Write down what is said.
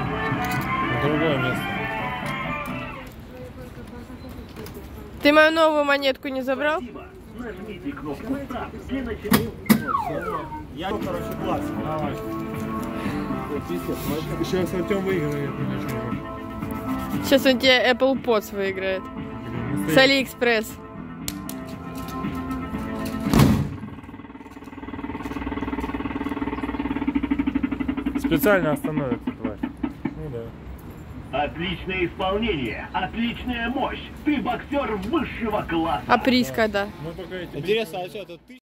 Другое место. Ты мою новую монетку не забрал? Нажмите кнопку «Старт» для начала. Я, короче, класс. Давай. Сейчас Артем выиграет. Сейчас он тебе Apple Pods выиграет. С AliExpress. Специально остановится, тварь. Ну да. Отличное исполнение, отличная мощь. Ты боксер высшего класса. А приз когда? Интересно, а что, это ты?